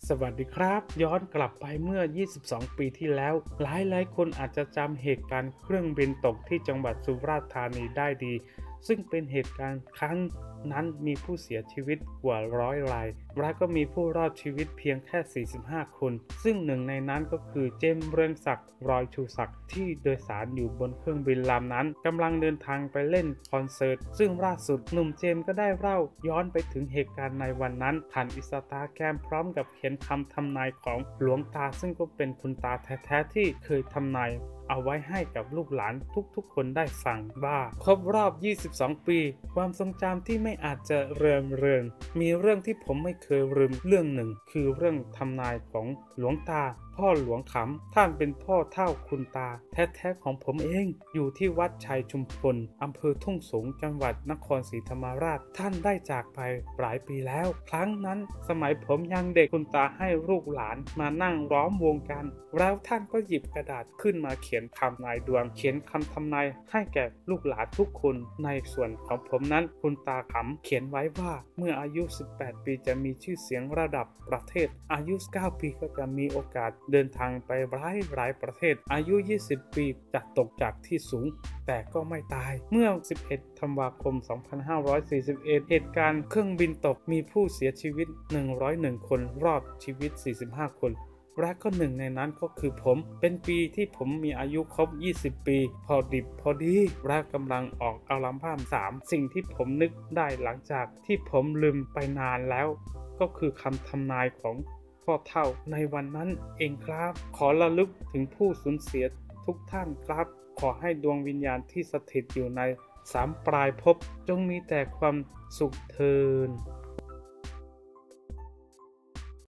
สวัสดีครับย้อนกลับไปเมื่อ 22 ปีที่แล้วหลายคนอาจจะจำเหตุการณ์เครื่องบินตกที่จังหวัดสุราษฎร์ธานีได้ดีซึ่งเป็นเหตุการณ์ครั้งนั้นมีผู้เสียชีวิตกว่า100 รายและก็มีผู้รอดชีวิตเพียงแค่45 คนซึ่งหนึ่งในนั้นก็คือเจมส์เรืองศักดิ์รอยชูศักดิ์ที่โดยสารอยู่บนเครื่องบินลำนั้นกำลังเดินทางไปเล่นคอนเสิร์ตซึ่งล่าสุดหนุ่มเจมส์ก็ได้เล่าย้อนไปถึงเหตุการณ์ในวันนั้นผ่านอินสตาแกรมพร้อมกับเขียนคำทำนายของหลวงตาซึ่งก็เป็นคุณตาแท้ๆที่เคยทำนายเอาไว้ให้กับลูกหลานทุกๆคนได้ฟังว่าครบรอบ 22 ปีความทรงจำที่ไม่อาจจะเริงมีเรื่องที่ผมไม่เคยลืมเรื่องหนึ่งคือเรื่องทำนายของหลวงตาพ่อหลวงขำท่านเป็นพ่อเฒ่าคุณตาแท้ๆของผมเองอยู่ที่วัดชัยชุมพลอำเภอทุ่งสงจังหวัดนครศรีธรรมราชท่านได้จากไปหลายปีแล้วครั้งนั้นสมัยผมยังเด็กคุณตาให้ลูกหลานมานั่งล้อมวงกันแล้วท่านก็หยิบกระดาษขึ้นมาเขียนคำนายดวงเขียนคำทำนายให้แก่ลูกหลานทุกคนในส่วนของผมนั้นคุณตาขำเขียนไว้ว่าเมื่ออายุ18 ปีจะมีชื่อเสียงระดับประเทศอายุ9 ปีก็จะมีโอกาสเดินทางไปหลายประเทศอายุ20 ปีจะตกจากที่สูงแต่ก็ไม่ตายเมื่อ11 ธันวาคม 2541เหตุการณ์เครื่องบินตกมีผู้เสียชีวิต101 คนรอดชีวิต45 คนและก็หนึ่งในนั้นก็คือผมเป็นปีที่ผมมีอายุครบ20 ปีพอดิบพอดีและกำลังออกอัลบั้ม3สิ่งที่ผมนึกได้หลังจากที่ผมลืมไปนานแล้วก็คือคำทำนายของพ่อเฒ่าในวันนั้นเองครับขอระลึกถึงผู้สูญเสียทุกท่านครับขอให้ดวงวิญญาณที่สถิตอยู่ในสามปลายภพจงมีแต่ความสุขเทอญ